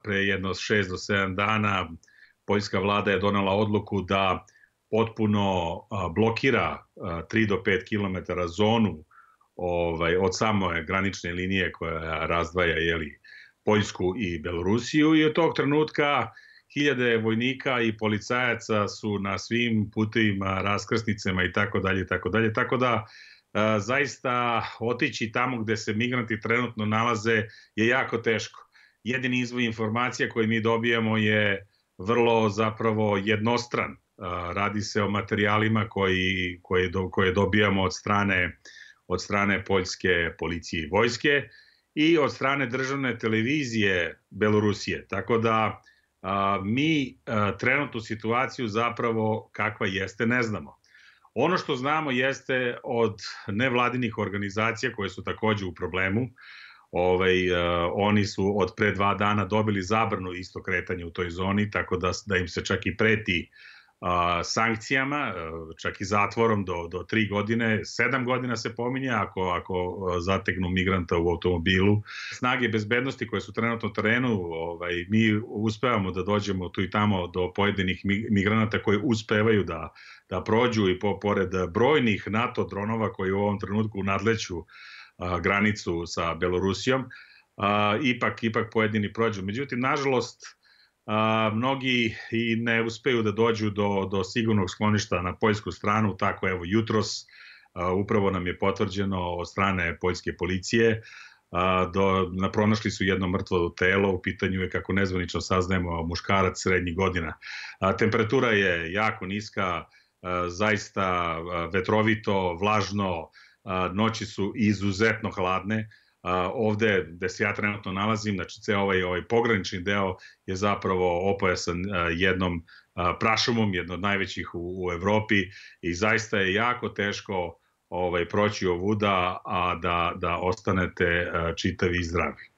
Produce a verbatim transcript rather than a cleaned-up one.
pre jedno šest do sedam dana poljska vlada je donela odluku da potpuno blokira tri do pet kilometara zonu ovaj, od same granične linije koja razdvaja jeli, Poljsku i Belorusiju i od tog trenutka hiljade vojnika i policajaca su na svim putevima, raskrsnicama i tako dalje i tako dalje. Tako da a, zaista otići tamo gde se migranti trenutno nalaze je jako teško. Jedini izvor informacija koji mi dobijamo je vrlo zapravo jednostran. A, radi se o materijalima koji, koje, do, koje dobijamo od strane, od strane poljske policije i vojske i od strane državne televizije Belorusije. Tako da a, mi a, trenutnu situaciju zapravo kakva jeste ne znamo. Ono što znamo jeste od nevladinih organizacija koje su takođe u problemu. Ovaj, a, oni su od pre dva dana dobili zabranu isto kretanje u toj zoni, tako da, da im se čak i preti a, sankcijama, čak i zatvorom do, do tri godine, sedam godina se pominje ako, ako zategnu migranta u automobilu. Snage bezbednosti koje su trenutno na terenu, ovaj, mi uspevamo da dođemo tu i tamo do pojedinih migranata koji uspevaju da, da prođu i po, pored brojnih NATO dronova koji u ovom trenutku nadleću a, granicu sa Belorusijom, a, ipak, ipak pojedini prođu. Međutim, nažalost, A, mnogi i ne uspeju da dođu do, do sigurnog skloništa na poljsku stranu, tako evo jutros a, upravo nam je potvrđeno od strane poljske policije, a, do, na, pronašli su jedno mrtvo telo, u pitanju je, kako nezvanično saznajemo, muškarac srednjih godina. A, temperatura je jako niska, a, zaista a, vetrovito, vlažno, a, noći su izuzetno hladne. Uh, ovde gde se ja trenutno nalazim, znači ceo ovaj, ovaj pogranični deo je zapravo opojasan uh, jednom uh, prašumom, jedno od najvećih u, u Evropi i zaista je jako teško ovaj, proći ovuda, a da, da ostanete uh, čitavi i zdravi.